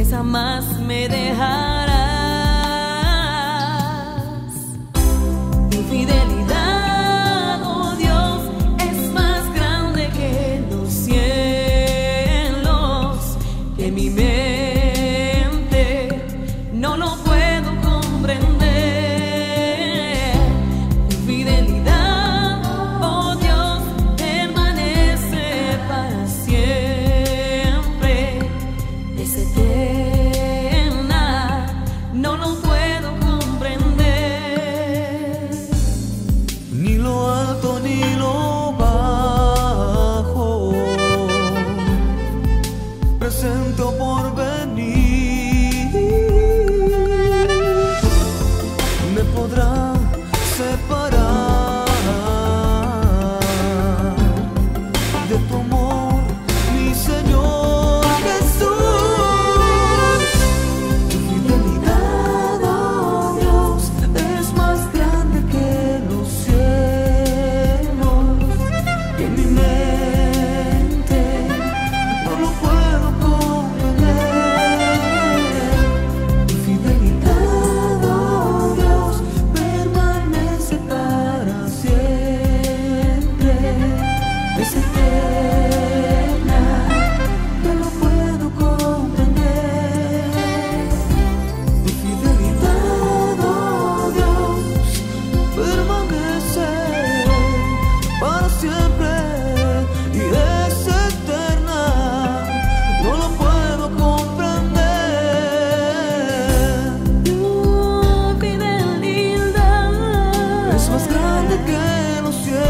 pues jamás me dejarás. Tu fidelidad, oh Dios, es más grande que los cielos, que mi mente no lo puedo comprender. Tu fidelidad, oh Dios, permanece para siempre, es eterna, no lo puedo comprender. Ni lo alto ni lo bajo, presente o por venir, me podrá separar de tu amor, mi Señor Jesús. Tu fidelidad, oh Dios, es más grande que los cielos, que mi mente no lo puedo comprender. Tu fidelidad, oh Dios, permanece para siempre, es eterna, no lo puedo comprender. Tu fidelidad, oh Dios, permanece para siempre y es eterna, no lo puedo comprender. Tu fidelidad Es más grande que los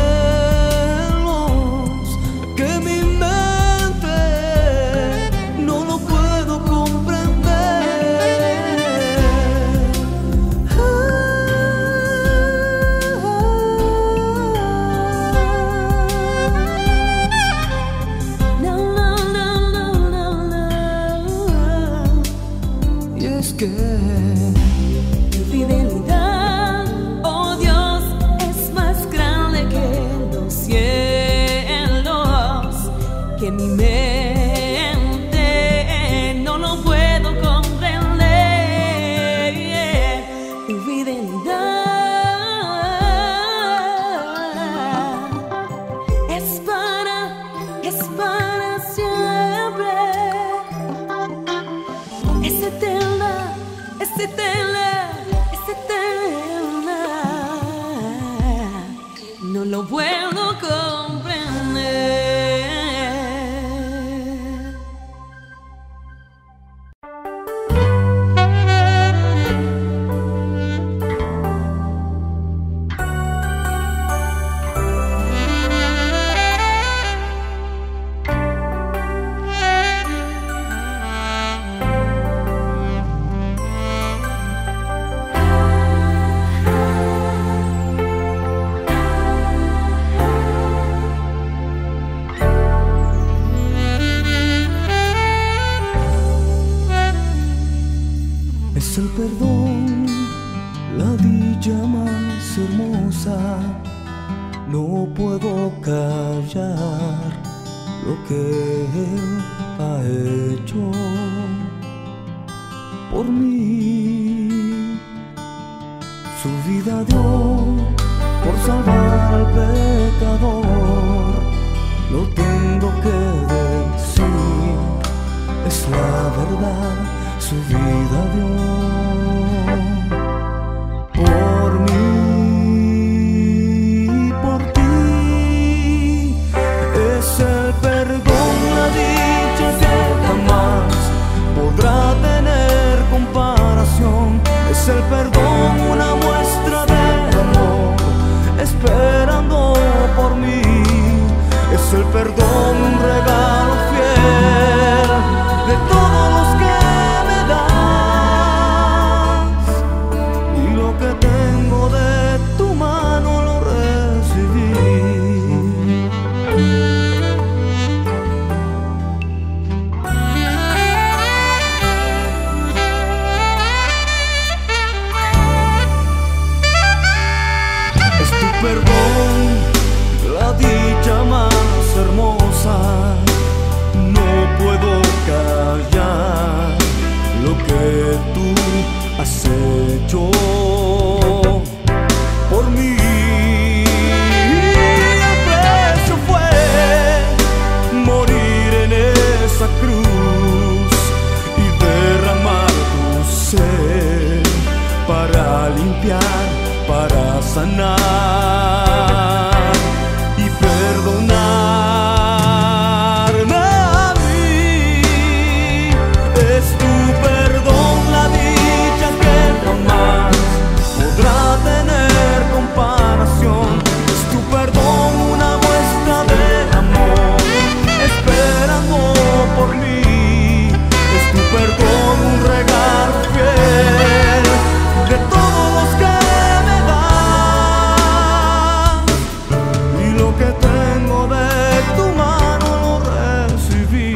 cielos, que mi mente no lo puedo comprender. No, no, no, no, no, no. Y es que Tu fidelidad, oh Dios, es más grande que los cielos, que mi mente no lo puedo comprender. Tu fidelidad es para siempre, es eterna, es eterna, es eterna, no lo puedo comprender. es el perdón, la dicha más hermosa. No puedo callar lo que Él ha hecho por mí. Su vida dio por salvar al pecador. Lo tengo que decir, es la verdad, su vida dio por mí, por ti. Es el perdón, la dicha que jamás podrá tener comparación. Es el perdón, una muestra de amor, esperando por mí. Es el perdón, un regalo fiel de todos los que me dan. limpiar, para sanar y perdonarme a mí. Es tu perdón la dicha que jamás podrá tener comparación. Es tu perdón una muestra de amor esperando por mí. Es tu perdón un regalo fiel de todos los que me das, y lo que tengo de tu mano lo recibí.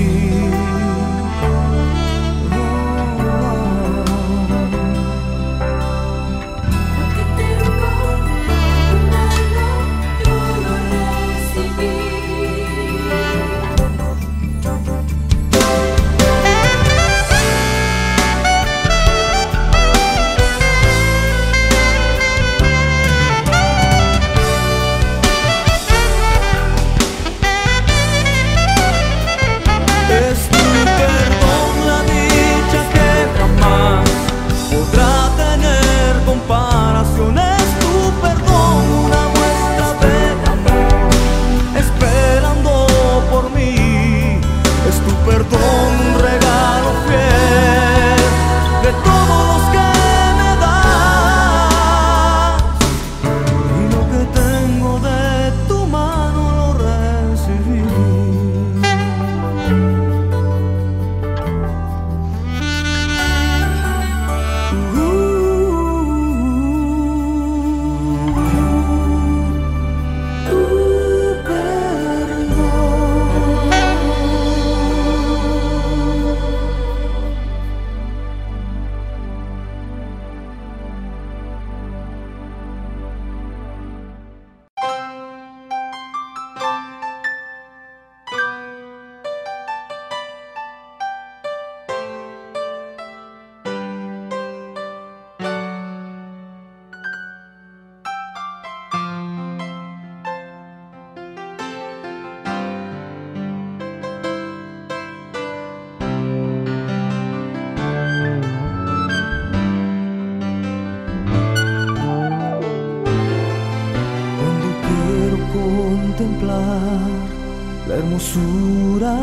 Es tu perdón la dicha que jamás podrá tener comparación. Es tu perdón una muestra de amor esperando por mí. Es tu perdón un regalo fiel de todos los que me das, y lo que tengo de tu mano lo recibí. Cuando quiero contemplar la hermosura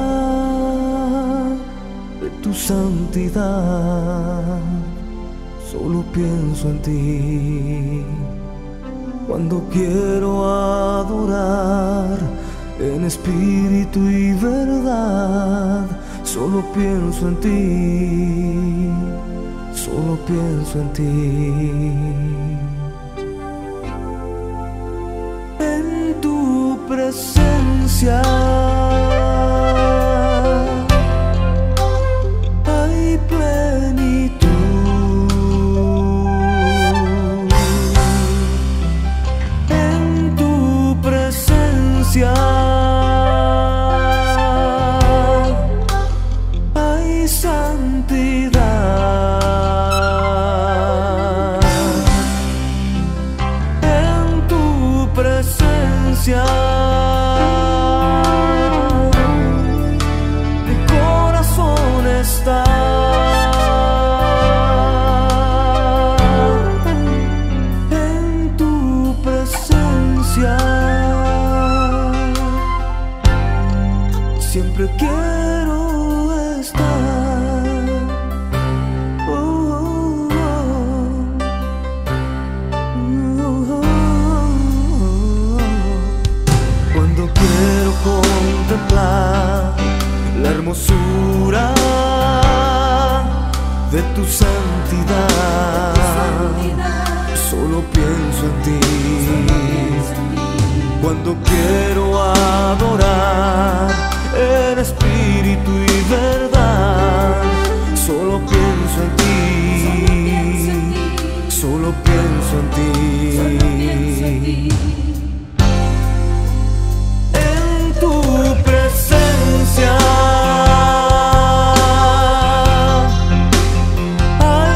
de tu santidad, solo pienso en ti. Cuando quiero adorar en espíritu y verdad, solo pienso en ti, solo pienso en ti. En tu presencia hay plenitud. En tu presencia hay santidad. En tu presencia mi corazón está. En tu presencia siempre quiero estar. Oh, oh, oh. Cuando quiero contemplar la hermosura de tu santidad, solo pienso en ti. Cuando quiero adorar en espíritu y verdad, solo pienso en ti, solo pienso en ti. En tu presencia hay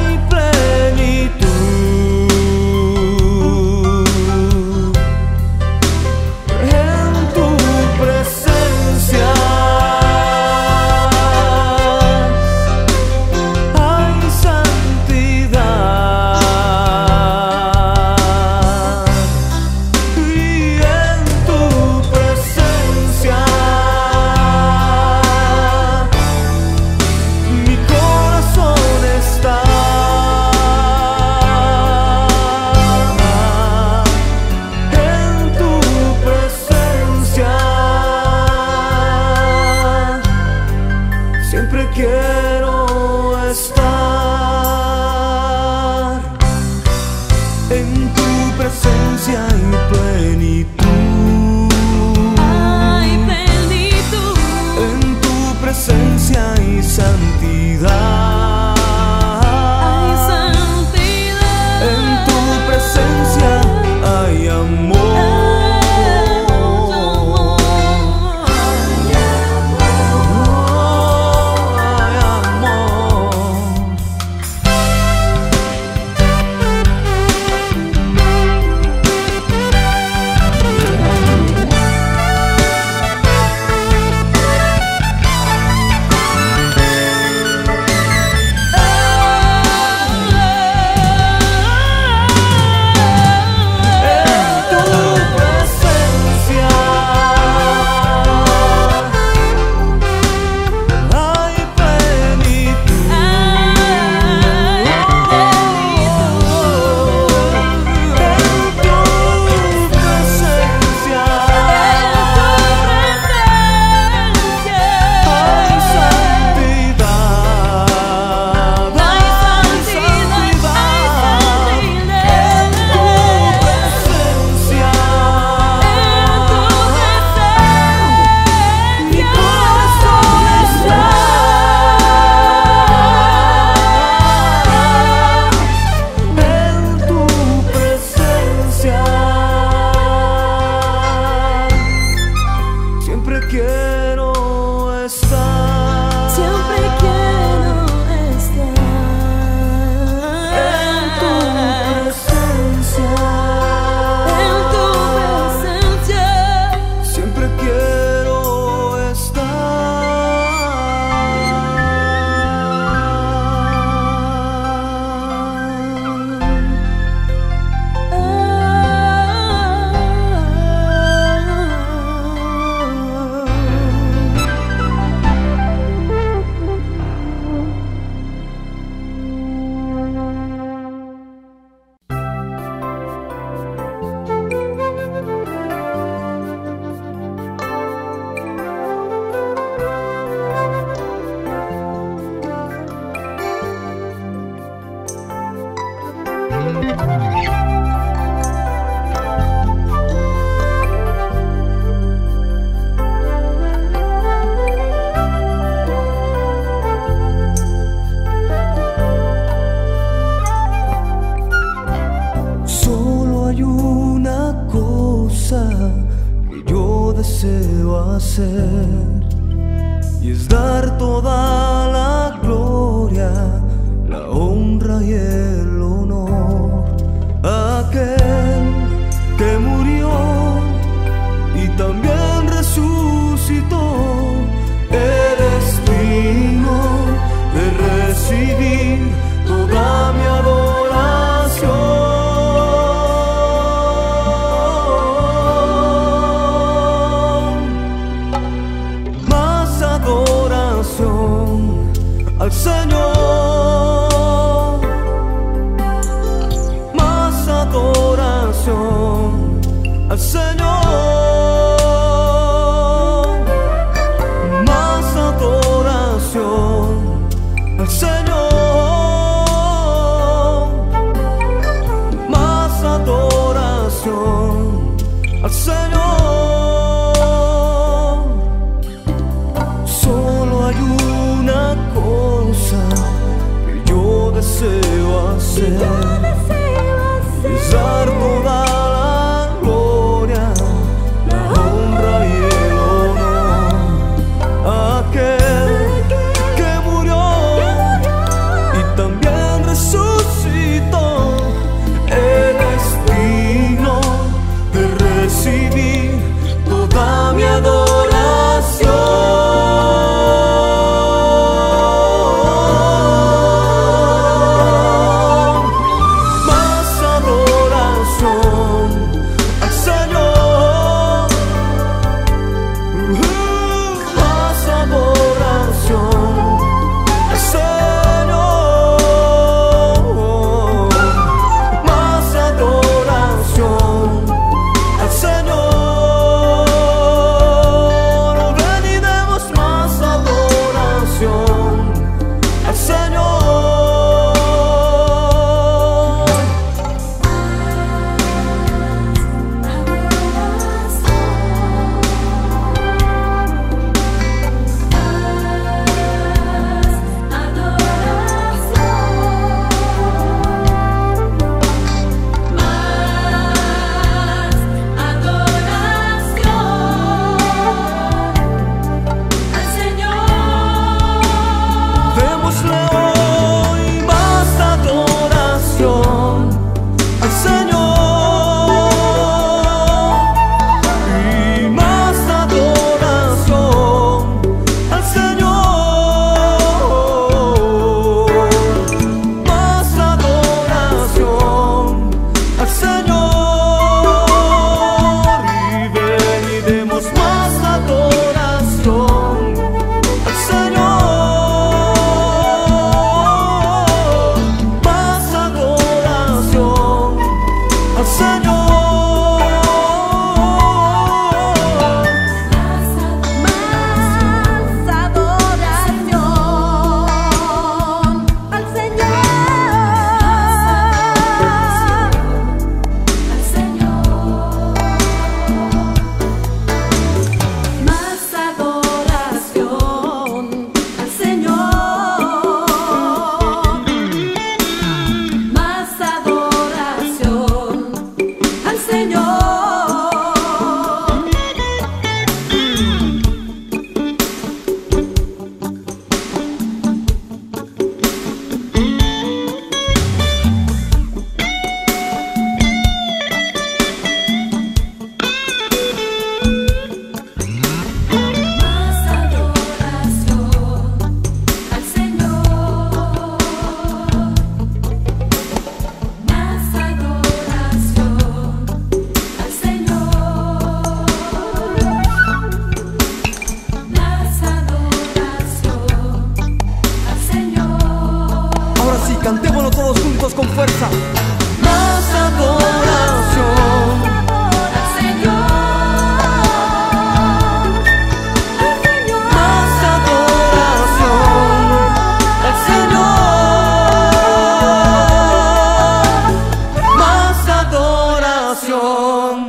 plenitud. En tu presencia siempre quiero estar en tu presencia y plenitud. Ay, plenitud. En tu presencia y santidad. Ay, santidad. En tu presencia hay amor. Y es dar toda la gloria, la honra y el honor a aquel que murió y también resucitó. Eres digno de recibir toda mi adoración. Al Señor, más adoración al Señor, más adoración al Señor, más adoración al Señor. Solo hay una cosa que yo deseo hacer, es dar toda la gloria, la honra y el honor a aquel que murió y también resucitó. Eres digno de recibir toda mi adoración. Cantémoslo todos juntos con fuerza. Más adoración al Señor, más adoración al Señor, más adoración.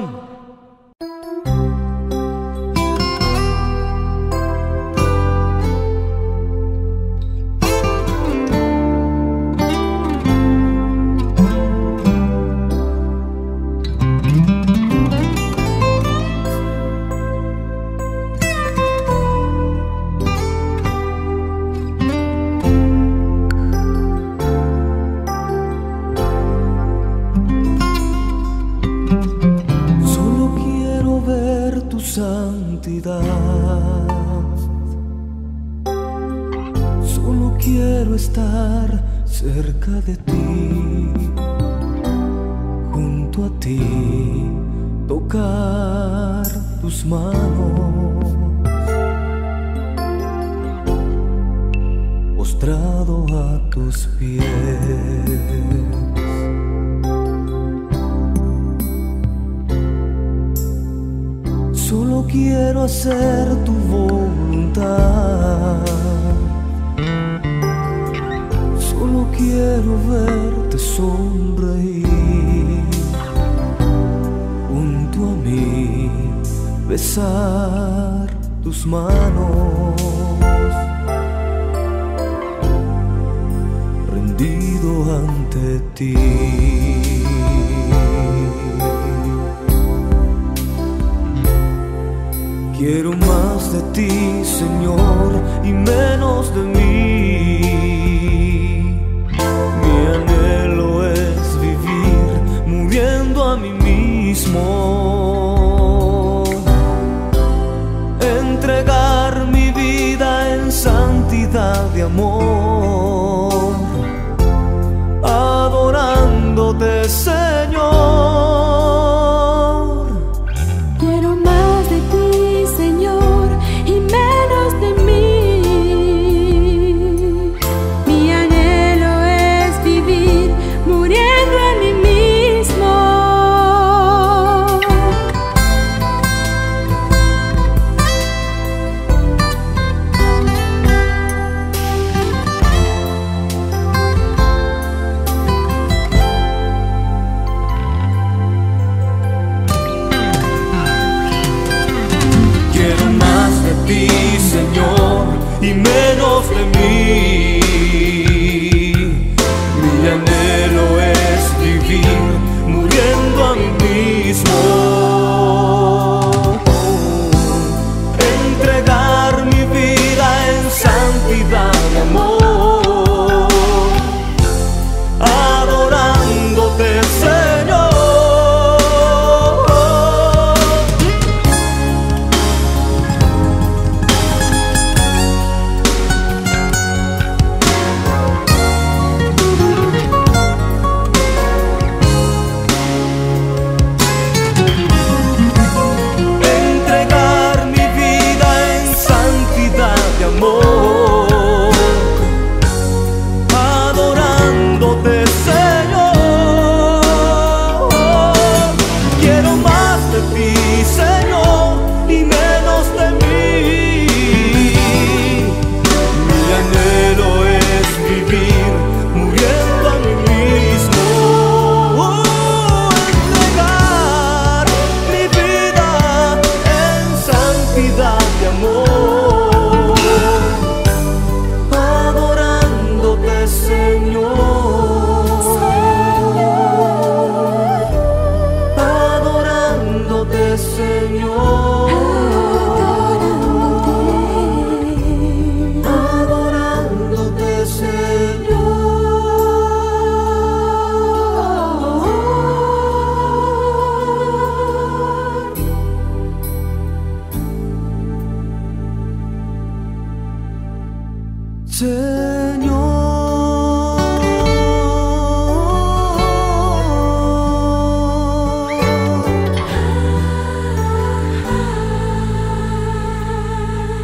Solo quiero estar cerca de ti, junto a ti, tocar tus manos, postrado a tus pies. Solo quiero hacer tu voluntad. Solo quiero verte sonreír junto a mí, besar tus manos, rendido ante ti. Quiero más de ti, Señor, y menos de mí. Mi anhelo es vivir muriendo a mí mismo, entregar mi vida en santidad de amor, adorándote, Señor. Señor, y menos de mí. Mi anhelo es vivir muriendo a mí mismo, entregar mi vida en santidad de amor, adorándote, Señor.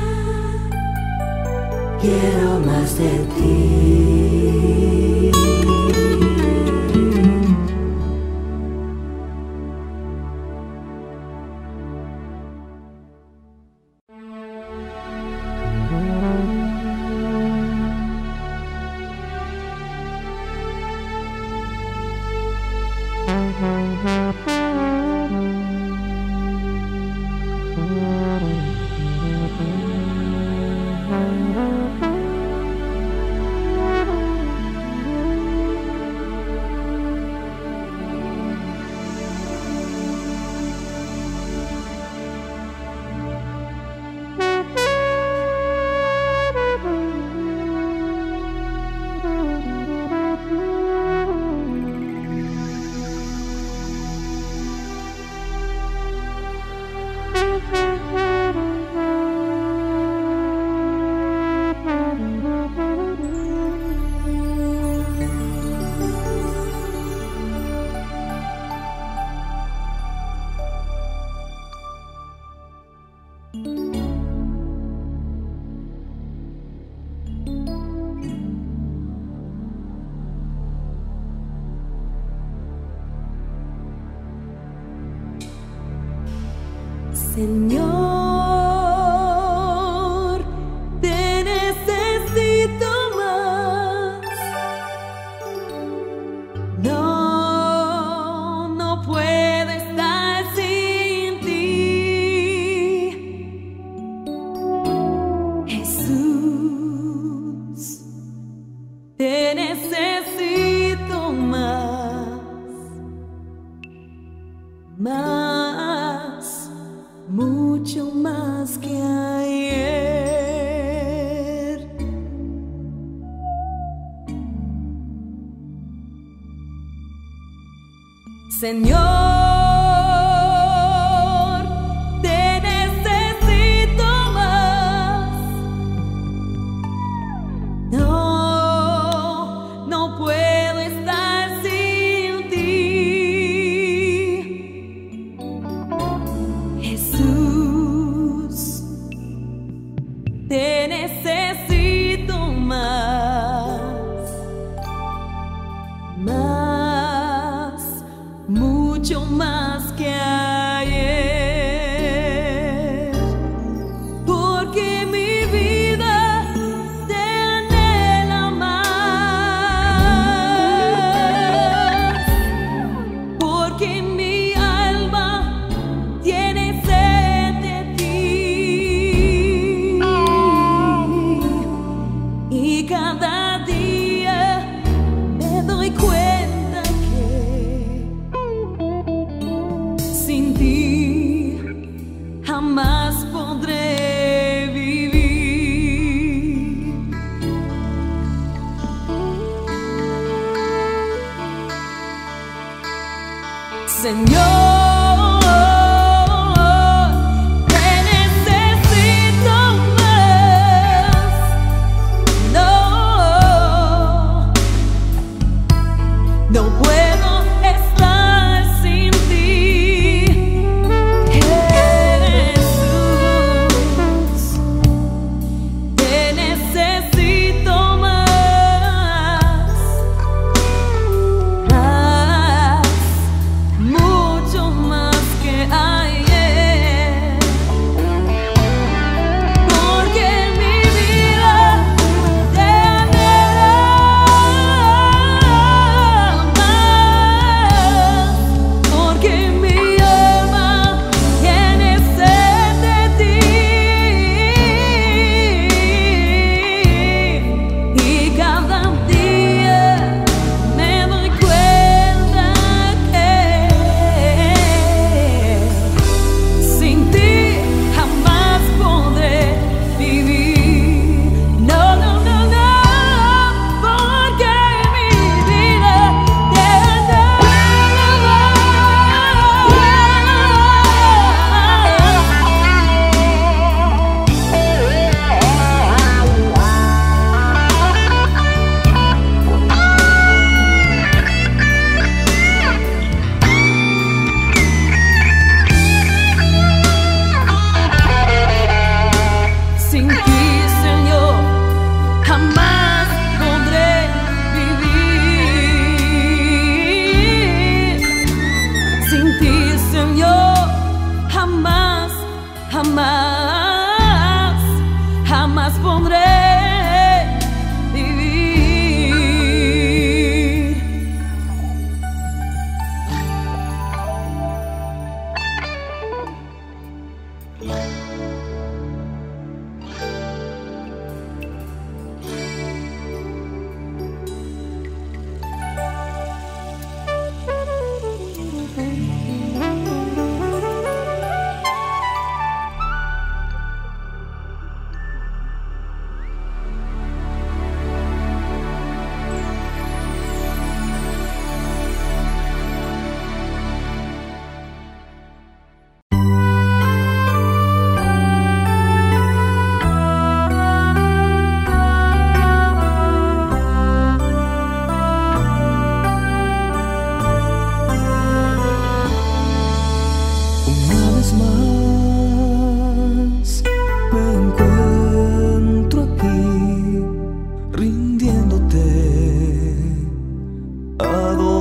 quiero más de ti. Señor, te necesito más. No, no puedo estar sin ti. Jesús, te necesito más, mucho más que ayer. Señor, te necesito más. No, no puedo estar sin ti. Jesús, te necesito más, mucho más que ayer, porque mi vida te anhela más, porque mi alma tiene sed de ti, y cada día me doy cuenta que sin ti jamás podré vivir. Señor, te necesito más. No, no puedo estar sin ti. Jesús, te necesito más, mucho más que ayer, porque mi vida te anhela más, porque mi alma tiene sed de ti, y cada día me doy cuenta que sin ti jamás podré vivir. No, no, no, no, porque mi vida te anhela sin ti, Señor, jamás podré vivir. Sin ti, Señor, jamás, jamás, jamás podré vivir.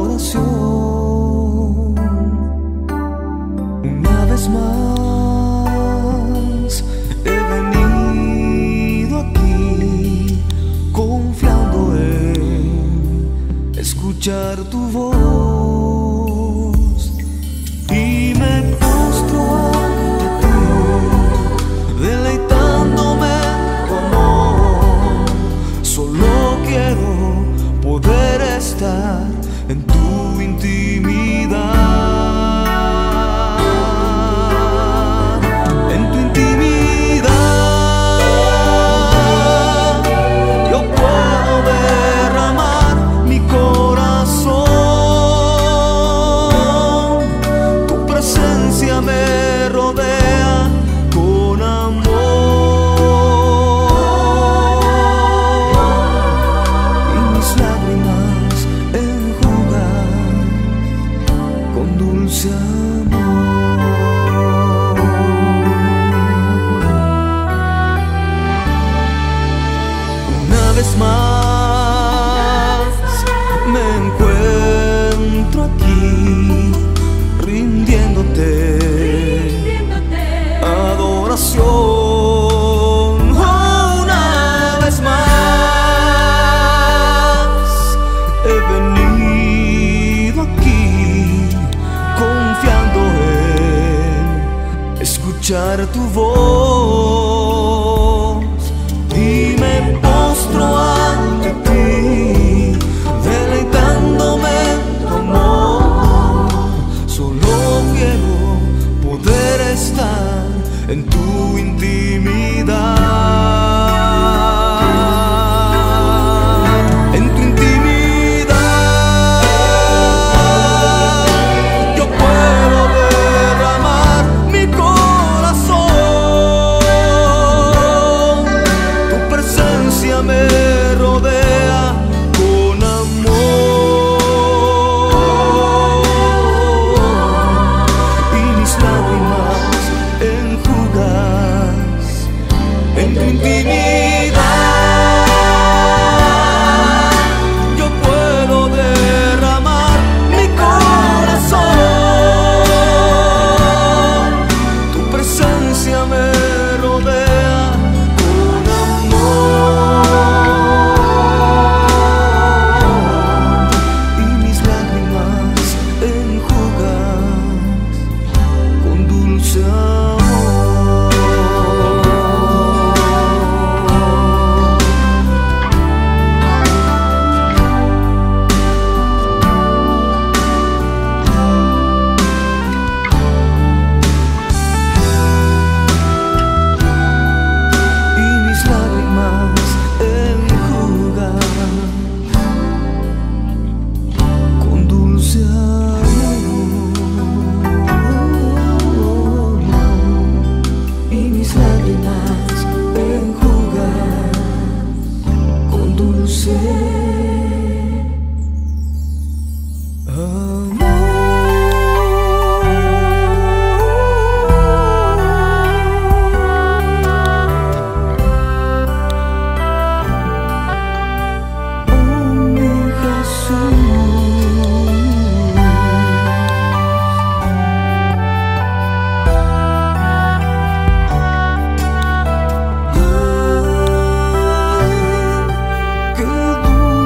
Una vez más escuchar tu voz y me postro ante ti, deleitándome en tu amor. Solo quiero poder estar en tu intimidad. Una vez más me encuentro aquí rindiéndote adoración. Una vez más he venido aquí confiando en escuchar tu voz y me postro ante ti, deleitándome en tu amor. Solo quiero poder estar en tu intimidad. En tu intimidad yo puedo derramar mi corazón. Tu presencia me rodea con amor y mis lágrimas enjugas en tu intimidad. Yo puedo derramar mi corazón. Tu presencia me rodea con amor y mis lágrimas enjugas con dulce amor. Y mis lágrimas enjugas con dulce amor. Y mis lágrimas enjugas con dulce qué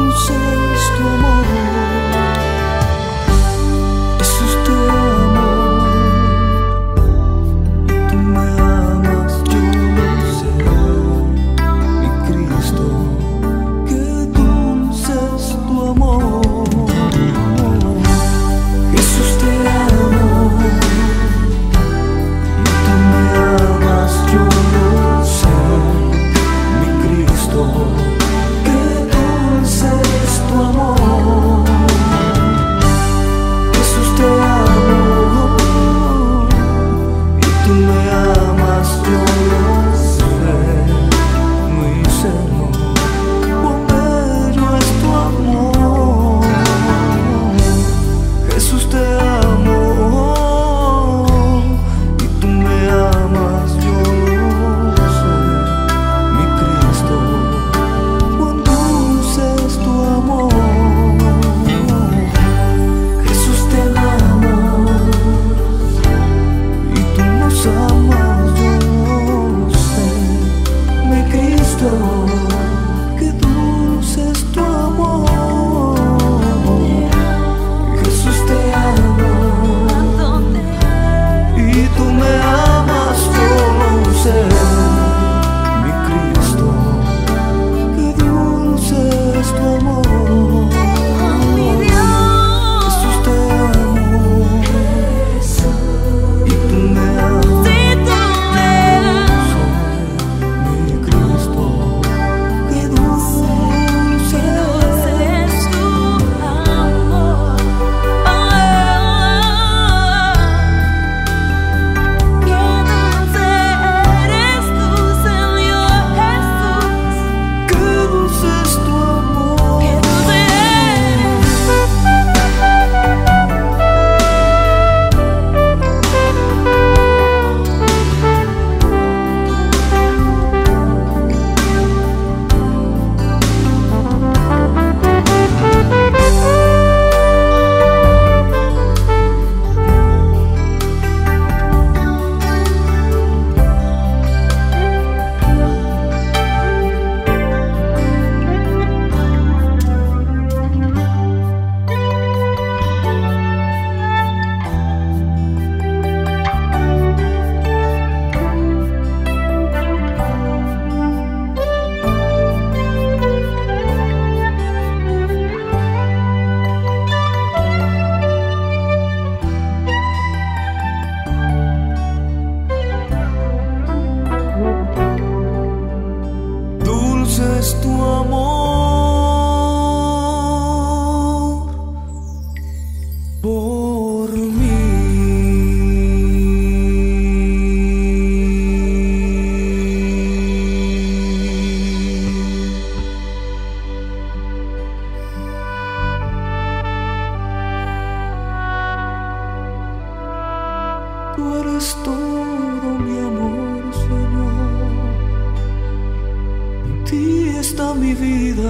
es todo mi amor, Señor. En ti está mi vida,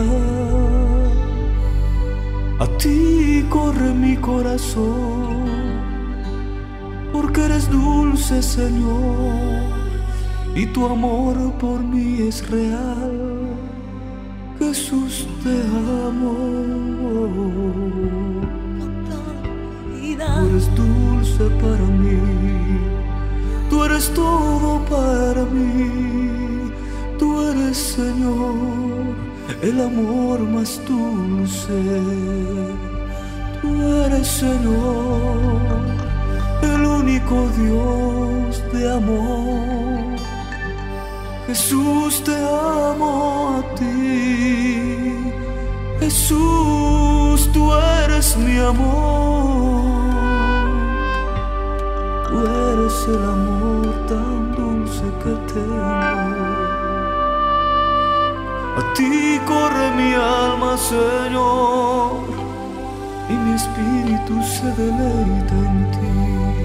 a ti corre mi corazón, porque eres dulce, Señor, y tu amor por mí es real. Jesús, te amo. Tú eres dulce para mí, tú eres todo para mí. Tú eres, Señor, el amor más dulce. Tú eres, Señor, el único Dios de amor. Jesús, te amo a ti. Jesús, tú eres mi amor. Tú eres el amor tan dulce que tengo. A ti corre mi alma, Señor, y mi espíritu se deleita en ti,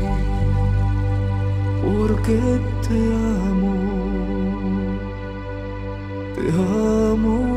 porque te amo, te amo.